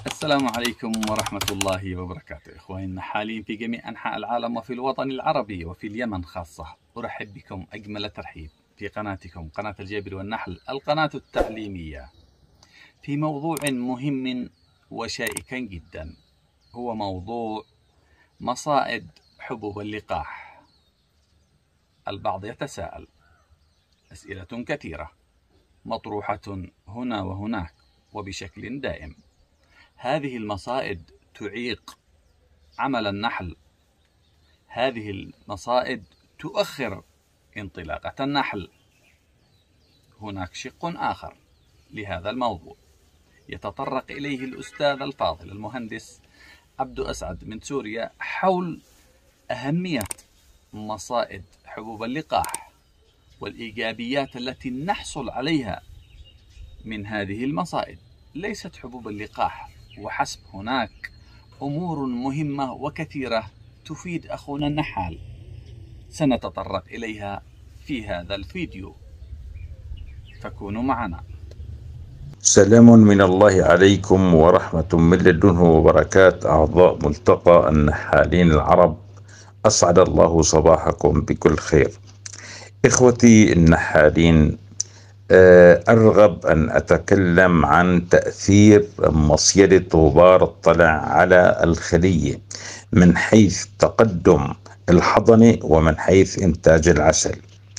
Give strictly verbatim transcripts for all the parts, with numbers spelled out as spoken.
السلام عليكم ورحمة الله وبركاته. إخواني النحالين في جميع أنحاء العالم وفي الوطن العربي وفي اليمن خاصة، أرحب بكم أجمل ترحيب في قناتكم قناة الجابر والنحل، القناة التعليمية، في موضوع مهم وشائك جدا، هو موضوع مصائد حبوب اللقاح. البعض يتساءل أسئلة كثيرة مطروحة هنا وهناك وبشكل دائم. هذه المصائد تعيق عمل النحل، هذه المصائد تؤخر انطلاقة النحل. هناك شق آخر لهذا الموضوع يتطرق إليه الأستاذ الفاضل المهندس عبد أسعد من سوريا حول أهمية مصائد حبوب اللقاح والإيجابيات التي نحصل عليها من هذه المصائد. ليست حبوب اللقاح وحسب، هناك أمور مهمة وكثيرة تفيد أخونا النحال، سنتطرق إليها في هذا الفيديو، فكونوا معنا. سلام من الله عليكم ورحمة من لدنه وبركات أعضاء ملتقى النحالين العرب، أسعد الله صباحكم بكل خير. إخوتي النحالين، أرغب أن أتكلم عن تأثير مصيدة غبار الطلع على الخلية من حيث تقدم الحضنة ومن حيث إنتاج العسل.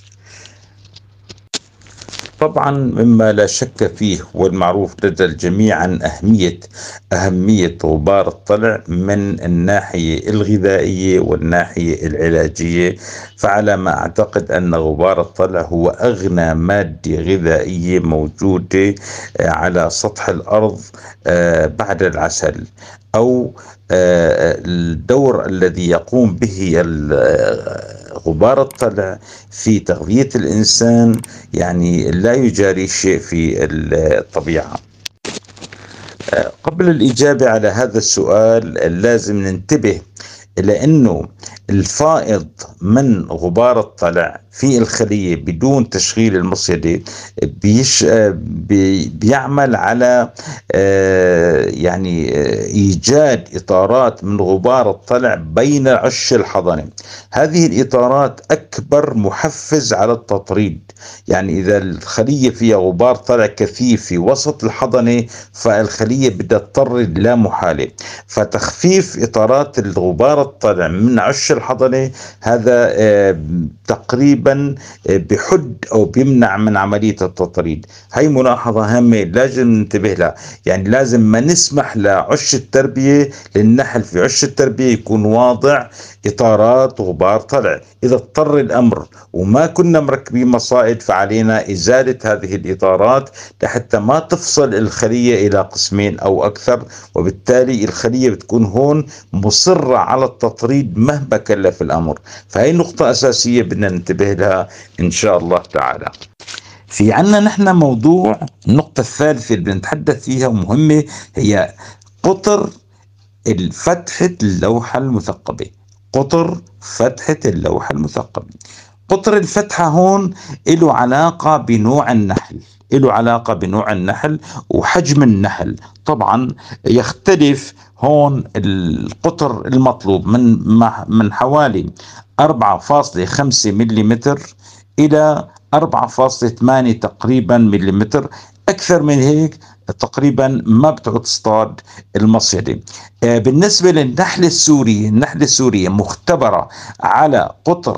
طبعا مما لا شك فيه والمعروف لدى الجميع عن أهمية أهمية غبار الطلع من الناحية الغذائية والناحية العلاجية، فعلى ما أعتقد أن غبار الطلع هو أغنى مادة غذائية موجودة على سطح الأرض بعد العسل، أو الدور الذي يقوم به غبار الطلع في تغذية الإنسان يعني لا يجاري شيء في الطبيعة. قبل الإجابة على هذا السؤال لازم ننتبه إلى أنه الفائض من غبار الطلع في الخلية بدون تشغيل المصيدة بيش بي بيعمل على يعني إيجاد إطارات من غبار الطلع بين عش الحضنة. هذه الإطارات أكبر محفز على التطريد، يعني إذا الخلية فيها غبار طلع كثيف في وسط الحضنة فالخلية بدها تطرد لا محالة، فتخفيف إطارات الغبار الطلع من عش الحضنة هذا تقريبا بحد أو بيمنع من عملية التطريد. هاي ملاحظة هامة لازم ننتبه لها، يعني لازم ما نسمح لعش التربية للنحل في عش التربية يكون واضع إطارات غبار طلع. إذا اضطر الأمر وما كنا مركبين مصائد فعلينا إزالة هذه الإطارات لحتى ما تفصل الخلية إلى قسمين أو أكثر، وبالتالي الخلية بتكون هون مصرة على التطريد مهما كلف الأمر. فهي نقطة أساسية بدنا ننتبه لها إن شاء الله تعالى. في عنا نحن موضوع النقطة الثالثة اللي بنتحدث فيها ومهمة، هي قطر فتحة اللوحة المثقبة. قطر فتحة اللوحة المثقبة. قطر الفتحة هون له علاقة بنوع النحل، له علاقة بنوع النحل وحجم النحل. طبعا يختلف هون القطر المطلوب من من حوالي أربعة فاصلة خمسة ملم إلى أربعة فاصلة ثمانية تقريبا ملم. أكثر من هيك تقريبا ما بتعود تصطاد المصيدة. بالنسبة للنحلة السورية، النحلة السورية مختبرة على قطر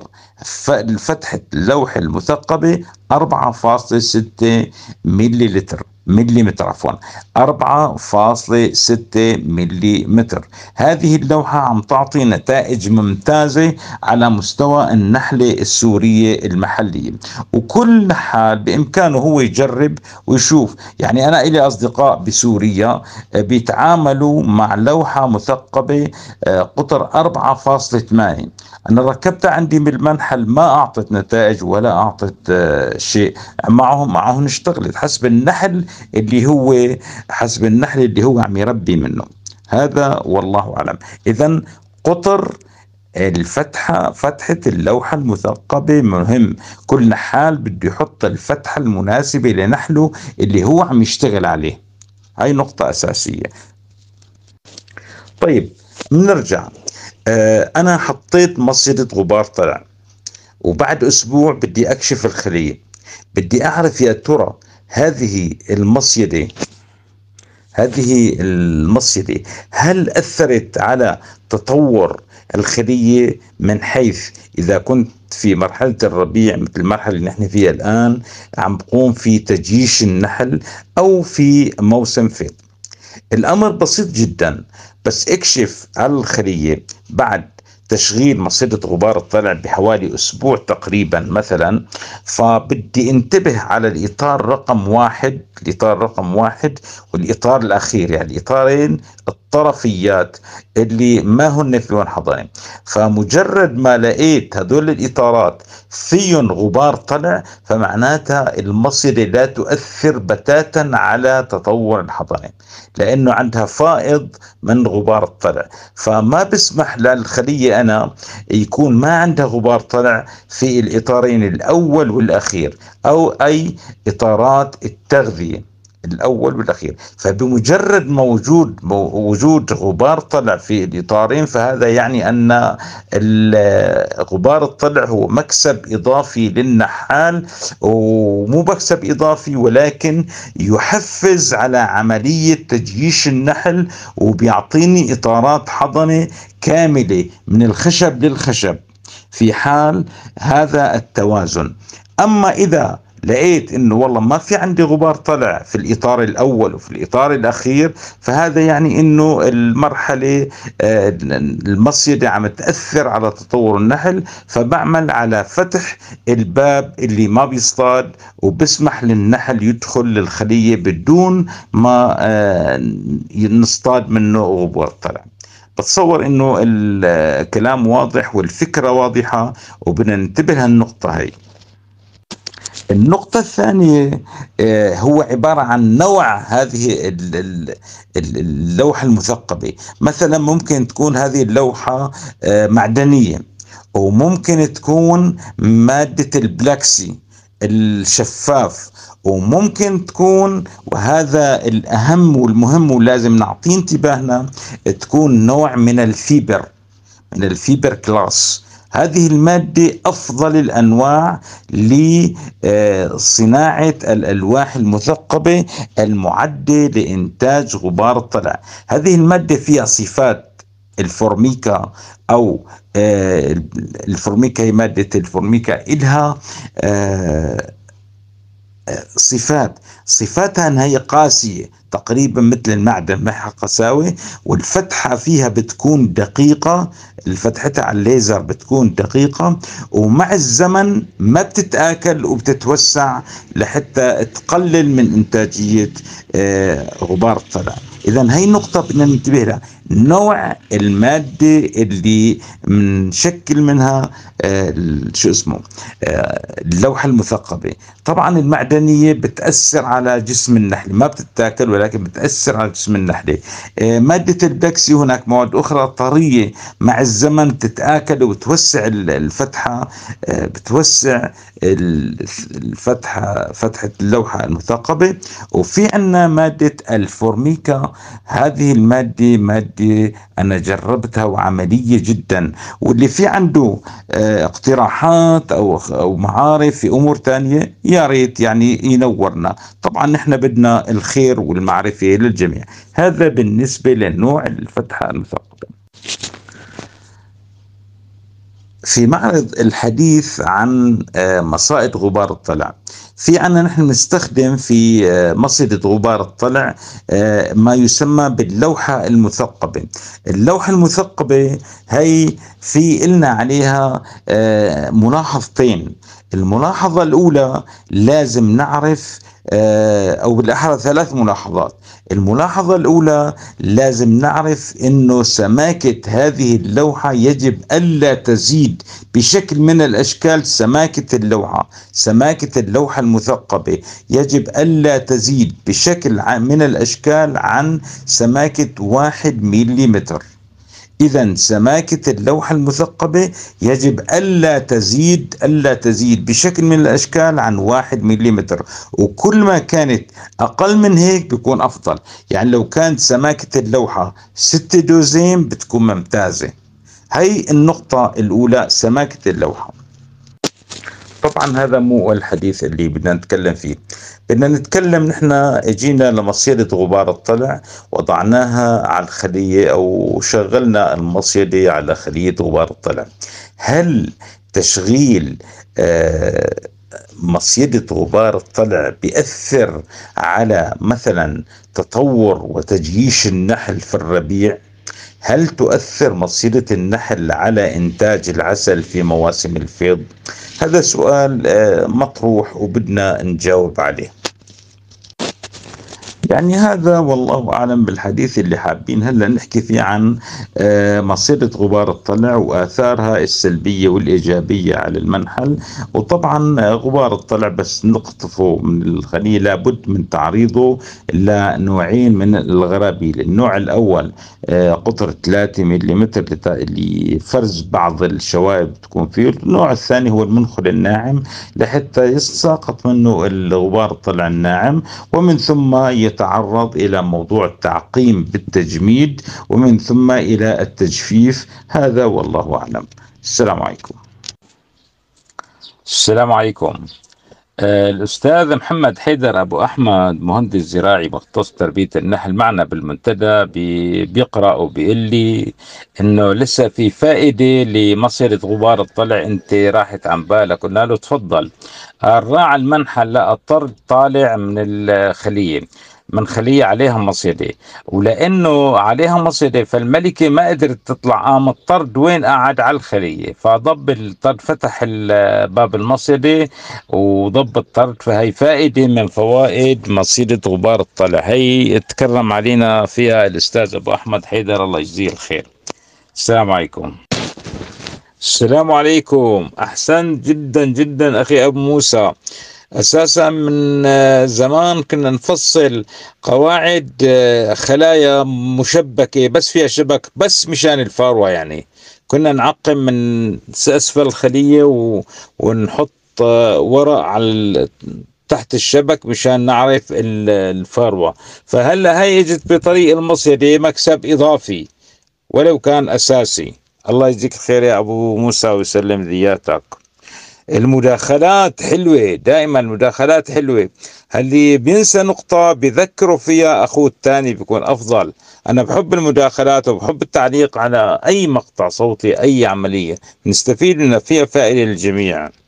فتحة اللوحة المثقبة أربعة فاصلة ستة مليلتر مليمتر عفوا أربعة فاصلة ستة مليمتر. هذه اللوحة عم تعطي نتائج ممتازة على مستوى النحلة السورية المحلية، وكل نحال بإمكانه هو يجرب ويشوف. يعني أنا إلي أصدقاء بسوريا بيتعاملوا مع لوحة مثقبة قطر أربعة فاصلة ثمانية، أنا ركبتها عندي بالمنحل ما أعطت نتائج ولا أعطت شيء. معهم معهم اشتغلت حسب النحل اللي هو حسب النحل اللي هو عم يربي منه. هذا والله أعلم. إذن قطر الفتحة فتحة اللوحة المثقبة مهم، كل نحال بده يحط الفتحة المناسبة لنحله اللي هو عم يشتغل عليه. هاي نقطة أساسية. طيب بنرجع. آه أنا حطيت مصيدة غبار طلع، وبعد أسبوع بدي أكشف الخلية. بدي أعرف يا ترى هذه المصيدة هذه المصيدة هل أثرت على تطور الخلية، من حيث إذا كنت في مرحلة الربيع مثل المرحلة اللي نحن فيها الآن عم بقوم في تجيش النحل، أو في موسم فيض. الأمر بسيط جدا، بس اكشف على الخلية بعد تشغيل مصيدة غبار الطلع بحوالي أسبوع تقريبا مثلا. فبدي انتبه على الإطار رقم واحد الإطار رقم واحد والإطار الأخير، يعني الإطارين الطرفيات اللي ما هن في لون حضني. فمجرد ما لقيت هذول الإطارات فيهم غبار طلع، فمعناتها المصيدة لا تؤثر بتاتا على تطور الحضنة، لأنه عندها فائض من غبار الطلع. فما بسمح للخلية أنا يكون ما عندها غبار طلع في الإطارين الأول والأخير، أو أي إطارات التغذية الأول والأخير. فبمجرد موجود وجود غبار طلع في الإطارين، فهذا يعني أن غبار الطلع هو مكسب إضافي للنحال، ومو مكسب إضافي ولكن يحفز على عملية تجيش النحل، وبيعطيني إطارات حضنة كاملة من الخشب للخشب في حال هذا التوازن. أما إذا لقيت انه والله ما في عندي غبار طلع في الاطار الاول وفي الاطار الاخير، فهذا يعني انه المرحله المصيده عم تاثر على تطور النحل. فبعمل على فتح الباب اللي ما بيصطاد، وبسمح للنحل يدخل للخليه بدون ما نصطاد منه غبار طلع. بتصور انه الكلام واضح والفكره واضحه، وبدنا ننتبه لهالنقطه هي. النقطة الثانية هو عبارة عن نوع هذه اللوحة المثقبة. مثلا ممكن تكون هذه اللوحة معدنية، وممكن تكون مادة البلاكسي الشفاف، وممكن تكون، وهذا الأهم والمهم ولازم نعطيه انتباهنا، تكون نوع من الفيبر من الفيبر كلاس. هذه المادة أفضل الأنواع لصناعة الألواح المثقبة المعدة لإنتاج غبار الطلع. هذه المادة فيها صفات الفورميكا، أو الفورميكا هي مادة الفورميكا إلها صفات صفاتها أنها هي قاسية تقريبا مثل المعدن، معها قساوة، والفتحة فيها بتكون دقيقة، الفتحتها على الليزر بتكون دقيقة، ومع الزمن ما بتتآكل وبتتوسع لحتى تقلل من إنتاجية غبار الطلع. إذن هي نقطة بدنا ننتبه لها، نوع المادة اللي منشكل منها شو اسمه اللوحة المثقبة. طبعا المعدنية بتأثر على جسم النحل، ما بتتاكل ولكن بتأثر على جسم النحلة. مادة البكسي هناك مواد أخرى طرية مع الزمن تتآكل وبتوسع الفتحة، بتوسع الفتحة فتحة اللوحة المثقبة. وفي عنا مادة الفورميكا، هذه المادة مادة أنا جربتها وعملية جدا، واللي في عنده اقتراحات أو أو معارف في أمور تانية يا ريت يعني ينورنا. طبعا نحن بدنا الخير والمعرفة للجميع. هذا بالنسبة لنوع الفتحة المثقبة. في معرض الحديث عن مصائد غبار الطلع، في عنا نحن نستخدم في مصيدة غبار الطلع ما يسمى باللوحة المثقبة. اللوحة المثقبة هي في إلنا عليها ملاحظتين. الملاحظة الأولى لازم نعرف، أو بالأحرى ثلاث ملاحظات. الملاحظة الأولى لازم نعرف إنه سماكة هذه اللوحة يجب ألا تزيد بشكل من الأشكال. سماكة اللوحة سماكة اللوحة المثقبة يجب ألا تزيد بشكل من الأشكال عن سماكة واحد مليمتر. إذا سماكة اللوحة المثقبة يجب ألا تزيد ألا تزيد بشكل من الأشكال عن واحد مليمتر، وكل ما كانت أقل من هيك بيكون أفضل. يعني لو كانت سماكة اللوحة ستة دوزين بتكون ممتازة. هي النقطة الأولى، سماكة اللوحة. طبعا هذا مو الحديث اللي بدنا نتكلم فيه. بدنا نتكلم، نحن اجينا لمصيدة غبار الطلع، وضعناها على الخلية او شغلنا المصيدة على خلية غبار الطلع. هل تشغيل آه مصيدة غبار الطلع بيأثر على مثلا تطور وتجييش النحل في الربيع؟ هل تؤثر مصيدة النحل على إنتاج العسل في مواسم الفيض؟ هذا سؤال مطروح وبدنا نجاوب عليه. يعني هذا والله أعلم بالحديث اللي حابين هلا نحكي فيه عن مصيدة غبار الطلع وآثارها السلبية والإيجابية على المنحل. وطبعا غبار الطلع بس نقطفه من الخلية لابد من تعريضه لنوعين من الغرابيل. النوع الأول قطر ثلاثة ملم لفرز بعض الشوائب تكون فيه. النوع الثاني هو المنخل الناعم لحتى يسقط منه الغبار الطلع الناعم، ومن ثم يتعرض إلى موضوع التعقيم بالتجميد، ومن ثم إلى التجفيف. هذا والله أعلم. السلام عليكم. السلام عليكم. آه الأستاذ محمد حيدر أبو أحمد، مهندس زراعي مختص تربية النحل، معنا بالمنتدى، بي بيقرأ وبيقول لي إنه لسه في فائدة لمصيدة غبار الطلع، أنت راحت عن بالك. قلنا له تفضل. الراعي المنحل لقى الطرد طالع من الخلية، من خلية عليها مصيدة، ولأنه عليها مصيدة فالملكة ما قدرت تطلع، قام الطرد وين قاعد على الخلية، فضب الطرد، فتح باب المصيدة وضب الطرد. فهي فائدة من فوائد مصيدة غبار الطلع، هي تكرم علينا فيها الأستاذ أبو أحمد حيدر، الله يجزيه الخير. السلام عليكم. السلام عليكم. أحسن جدا جدا أخي أبو موسى. أساسا من زمان كنا نفصل قواعد خلايا مشبكة بس فيها شبك بس مشان الفاروة، يعني كنا نعقم من أسفل الخلية ونحط ورق على تحت الشبك مشان نعرف الفاروة. فهلا هي اجت بطريق المصيدة، مكسب إضافي ولو كان أساسي. الله يجزيك خير يا أبو موسى ويسلم ذياتك. المداخلات حلوة، دائما المداخلات حلوة. اللي بينسى نقطة بذكره فيها أخوه الثاني بيكون أفضل. أنا بحب المداخلات وبحب التعليق على أي مقطع صوتي، أي عملية نستفيد منها، فيها فائدة للجميع.